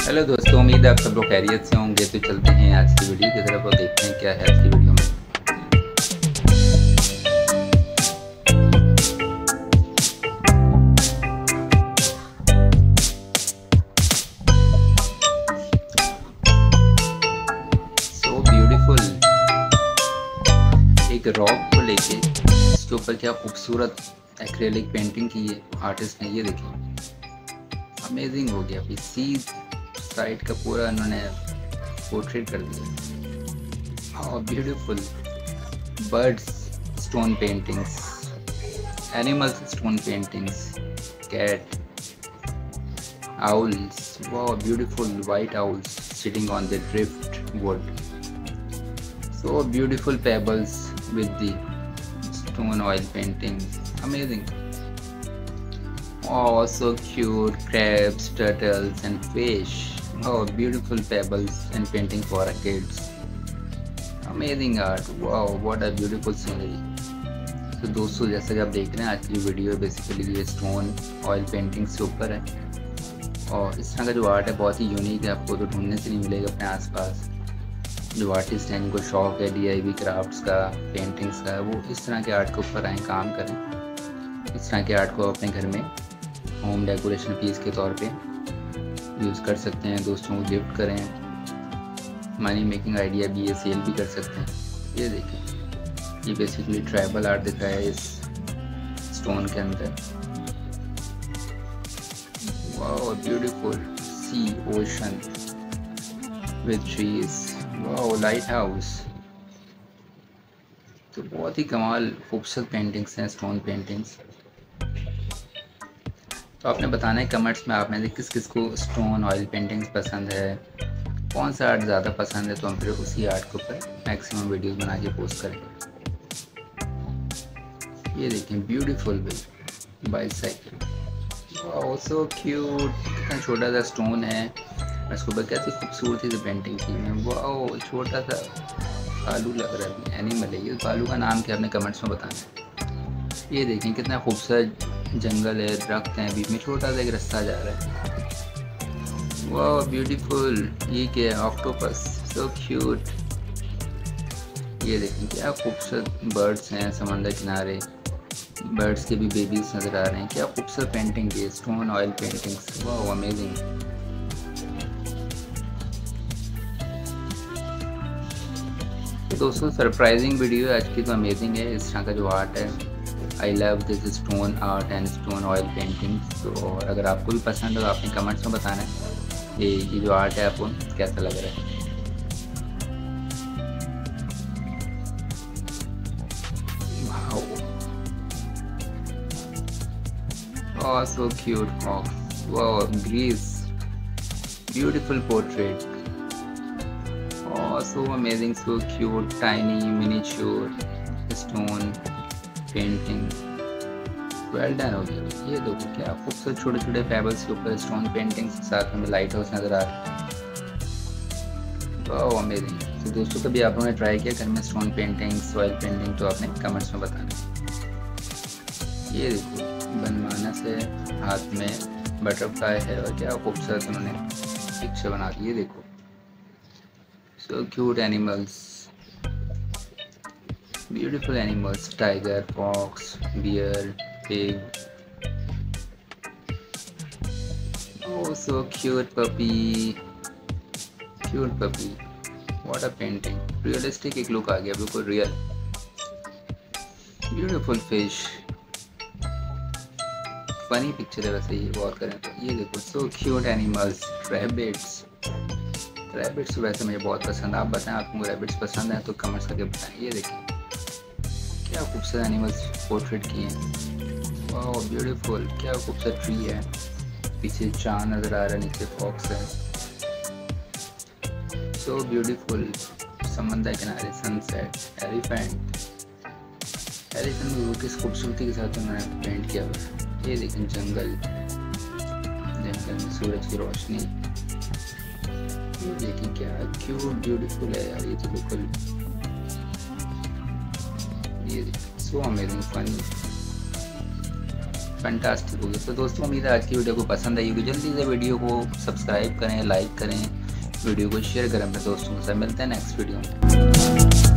Hello दोस्तों, उम्मीद है आप सब लोग खैरियत से होंगे। तो चलते हैं आज की वीडियो की तरफ और देखते हैं क्या है आज की वीडियो में। सो ब्यूटीफुल, एक रॉक को लेके इसके ऊपर क्या खूबसूरत एक्रेलिक पेंटिंग की है आर्टिस्ट ने। ये देखिए, अमेजिंग हो गया। सी साइड का पूरा इन्होंने पोर्ट्रेट कर दिया। How beautiful. Birds stone paintings, animals stone paintings, cat, owls, wow, beautiful white owls sitting on the driftwood. So beautiful pebbles with the stone oil paintings, amazing. Oh, so cute, crabs, turtles and fish. Oh, beautiful pebbles and painting for our kids. Amazing art. Wow, what a beautiful scenery. तो दोस्तों, जैसा कि आप देख रहे हैं, आज की वीडियो बेसिकली ये स्टोन ऑयल पेंटिंग्स के ऊपर है। और इस तरह का जो आर्ट है बहुत ही यूनिक है, आपको तो ढूंढने से नहीं मिलेगा अपने आसपास। जो आर्टिस्ट हैं, जिनको शौक है DIY क्राफ्ट्स का, पेंटिंग्स का, वो इस तरह के आर्ट के ऊपर आएँ, काम करें। इस तरह के आर्ट को अपने घर में होम डेकोरेशन पीस के तौर पे यूज़ कर सकते हैं, दोस्तों को गिफ्ट करें, मनी मेकिंग आइडिया भी ये सेल भी कर सकते हैं। ये देखें, ये बेसिकली ट्राइबल आर्ट दिखा है इस स्टोन के अंदर। Wow, beautiful sea ocean with trees. Wow, lighthouse. तो बहुत ही कमाल खूबसूरत पेंटिंग्स हैं, स्टोन पेंटिंग्स। तो आपने बताना है कमेंट्स में आप में से किस किस को स्टोन ऑयल पेंटिंग्स पसंद है, कौन सा आर्ट ज़्यादा पसंद है, तो हम फिर उसी आर्ट के ऊपर मैक्सिमम वीडियोस बना के पोस्ट करेंगे। ये देखें, beautiful bicycle. Wow, so cute. कितना छोटा सा स्टोन है, इसके ऊपर कैसी खूबसूरती से पेंटिंग की है। वाओ, छोटा सा भालू लग रहा है, एनिमल है ये। भालू का नाम क्या, आपने कमेंट्स में बताना है। ये देखें, कितना खूबसूरत जंगल है, दरख्त हैं, बीच में छोटा सा एक रास्ता जा रहा है। वाह, ब्यूटीफुल। ये क्या है, ऑक्टोपस, सो क्यूट। ये देखें, क्या खूबसूरत बर्ड्स हैं समंदर किनारे। बर्ड्स के भी बेबीज नज़र आ रहे हैं। क्या खूबसूरत पेंटिंग है, स्टोन ऑयल पेंटिंग्स। वाह, अमेजिंग। तो दोस्तों, सरप्राइजिंग वीडियो आज की तो अमेजिंग है। इस तरह का जो आर्ट है, I love this stone art and stone oil paintings. तो और अगर आपको भी पसंद हो तो आपने कमेंट्स में बताना है कि ये जो आर्ट है आपको कैसा लग रहा है। Oh, so cute fox. Wow, Greece. Beautiful portrait. Oh, so amazing, so cute, tiny, miniature stone painting. Well done हो गया। ये देखो, क्या खूबसूरत छोटे छोटे पेबल्स के ऊपर स्टोन पेंटिंग्स के साथ हमें लाइट हाउस नज़र आ रहा है। वाह, अमेजिंग। तो दोस्तों, कभी आप लोगों ने ट्राई किया घर में स्टोन पेंटिंग, सॉइल पेंटिंग, तो आपने कमेंट्स में बताना। ये देखो, बनमाना से हाथ में बटरफ्लाई है और क्या खूबसूरत उन्होंने पिक्चर बना दी। ये देखो, so cute animals, beautiful animals, tiger, fox, bear, pig. Oh, so cute puppy, cute puppy. What a painting, realistic एक लुक आ गया, बिल्कुल real. Beautiful fish, funny picture है वैसे ये गौर करें तो। ये देखो, so cute animals, rabbits. Rabbits वैसे मुझे बहुत पसंद है। आप बताएं आपको रैबिट्स पसंद है तो कमेंट्स करके बताएं। ये देखिए, क्या खूबसूरत एनिमल्स पोर्ट्रेट किए हैं। वाह, ब्यूटीफुल। क्या खूबसूरत ट्री है, पीछे चांद नज़र आ रहा है, नीचे फॉक्स है। सो ब्यूटीफुल, समंदर किनारे सनसेट, एलिफेंट। एलिफेंट को किस खूबसूरती के साथ उन्होंने पेंट किया हुआ है। ये देखें, जंगल, जंगल में सूरज की रोशनी। ये देखें, क्या क्यूट ब्यूटीफुल है यार, ये तो बिल्कुल। ये देखें, सो अमेजिंग, फनी। फैंटास्टिक हो गया। तो दोस्तों उम्मीद है आज की वीडियो को पसंद आई होगी। जल्दी से वीडियो को सब्सक्राइब करें, लाइक करें, वीडियो को शेयर करें अपने दोस्तों के साथ। मिलते हैं नेक्स्ट वीडियो में।